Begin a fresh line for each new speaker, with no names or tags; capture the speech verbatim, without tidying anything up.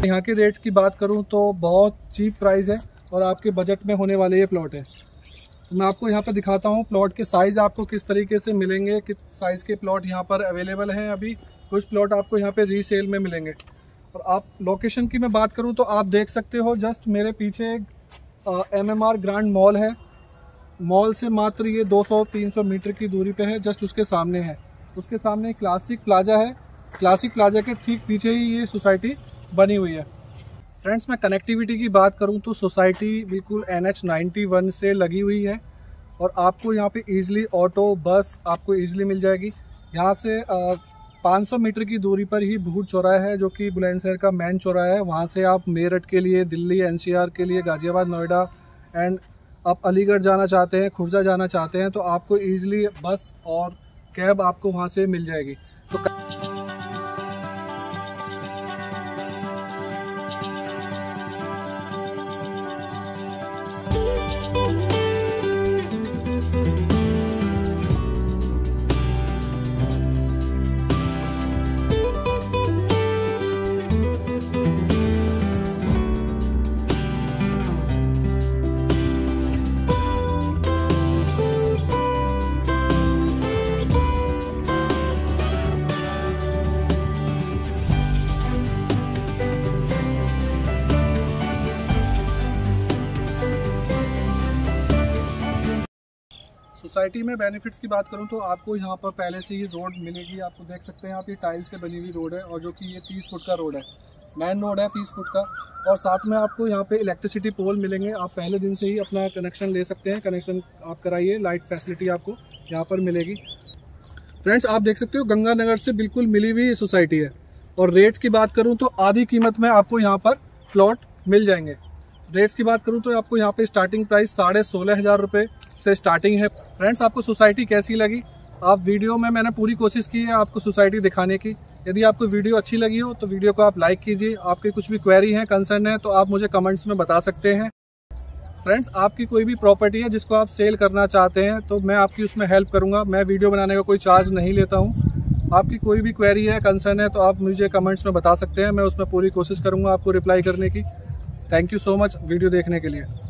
यहाँ के रेट की बात करूँ तो बहुत चीप प्राइस है और आपके बजट में होने वाले ये प्लॉट है। तो मैं आपको यहाँ पर दिखाता हूँ प्लॉट के साइज़ आपको किस तरीके से मिलेंगे, किस साइज़ के प्लॉट यहाँ पर अवेलेबल हैं। अभी कुछ प्लॉट आपको यहाँ पे रीसेल में मिलेंगे। और आप लोकेशन की मैं बात करूँ तो आप देख सकते हो, जस्ट मेरे पीछे M M R grand mall है। मॉल से मात्र ये दो सौ तीन सौ मीटर की दूरी पे है, जस्ट उसके सामने है। उसके सामने क्लासिक प्लाजा है। क्लासिक प्लाजा के ठीक पीछे ही ये सोसाइटी बनी हुई है। फ्रेंड्स, मैं कनेक्टिविटी की बात करूं तो सोसाइटी बिल्कुल एन एच नाइन्टी वन से लगी हुई है और आपको यहाँ पे ईजिली ऑटो बस आपको ईजिली मिल जाएगी। यहाँ से पाँच सौ मीटर की दूरी पर ही भूड़ चौराहा है, जो कि बुलंदशहर का मेन चौराहा है। वहाँ से आप मेरठ के लिए, दिल्ली, एन सी आर के लिए, गाज़ियाबाद, नोएडा एंड आप अलीगढ़ जाना चाहते हैं, खुर्जा जाना चाहते हैं तो आपको ईजिली बस और कैब आपको वहाँ से मिल जाएगी। तो सोसाइटी में बेनिफिट्स की बात करूं तो आपको यहाँ पर पहले से ही रोड मिलेगी। आपको देख सकते हैं आप, ये टाइल से बनी हुई रोड है और जो कि ये तीस फुट का रोड है, मेन रोड है तीस फुट का। और साथ में आपको यहाँ पे इलेक्ट्रिसिटी पोल मिलेंगे। आप पहले दिन से ही अपना कनेक्शन ले सकते हैं, कनेक्शन आप कराइए, लाइट फैसिलिटी आपको यहाँ पर मिलेगी। फ्रेंड्स, आप देख सकते हो गंगानगर से बिल्कुल मिली हुई ये सोसाइटी है। और रेट की बात करूँ तो आधी कीमत में आपको यहाँ पर प्लॉट मिल जाएंगे। रेट्स की बात करूँ तो आपको यहाँ पे स्टार्टिंग प्राइस साढ़े सोलह हज़ार रुपये से स्टार्टिंग है। फ्रेंड्स, आपको सोसाइटी कैसी लगी? आप वीडियो में मैंने पूरी कोशिश की है आपको सोसाइटी दिखाने की। यदि आपको वीडियो अच्छी लगी हो तो वीडियो को आप लाइक कीजिए। आपके कुछ भी क्वेरी है, कंसर्न है तो आप मुझे कमेंट्स में बता सकते हैं। फ्रेंड्स, आपकी कोई भी प्रॉपर्टी है जिसको आप सेल करना चाहते हैं तो मैं आपकी उसमें हेल्प करूँगा। मैं वीडियो बनाने का कोई चार्ज नहीं लेता हूँ। आपकी कोई भी क्वेरी है, कंसर्न है तो आप मुझे कमेंट्स में बता सकते हैं। मैं उसमें पूरी कोशिश करूँगा आपको रिप्लाई करने की। Thank you so much video देखने के लिए।